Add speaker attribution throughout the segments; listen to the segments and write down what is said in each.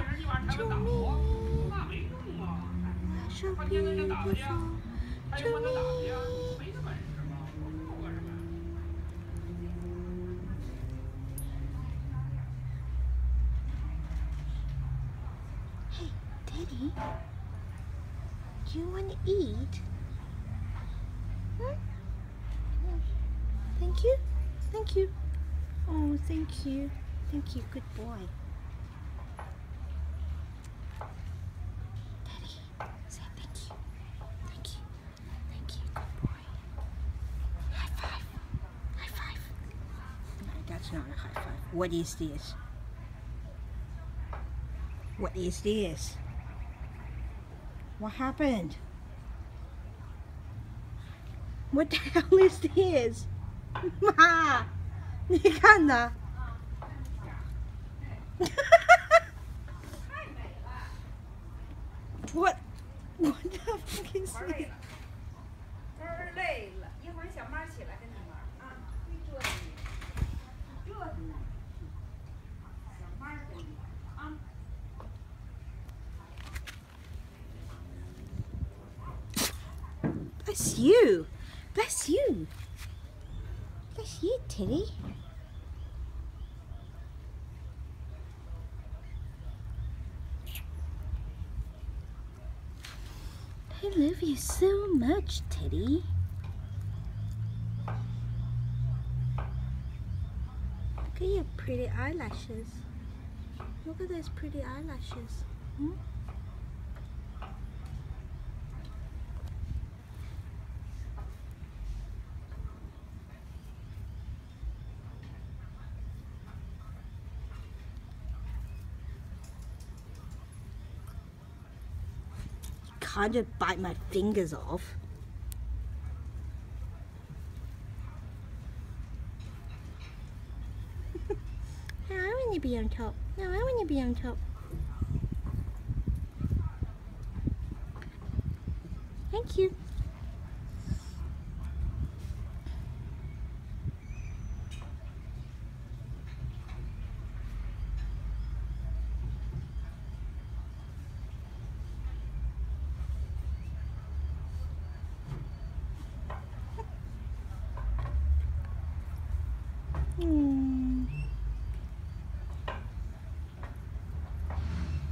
Speaker 1: to me. So beautiful to me. Hey, Teddy, do you want to eat? Hmm? Thank you. Thank you. Oh, thank you. Thank you. Good boy. Teddy, say thank you. Thank you. Thank you. Good boy. High five. High five. No, that's not a high five. What is this? What is this? What happened? What the hell is this? Ma, 你看呐。What? What the fuck is this?
Speaker 2: 这儿累了，一会儿小妈起来跟你玩啊，别折腾你，折腾你，小妈跟你玩啊。
Speaker 1: Bless you. Bless you. Bless you, Teddy. I love you so much, Teddy. Look at your pretty eyelashes. Look at those pretty eyelashes. Hmm? Can't just bite my fingers off. No, I want to be on top. No, I want to be on top. Thank you.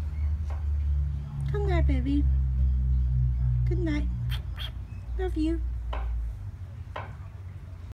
Speaker 1: Good night, baby. Good night. Love you.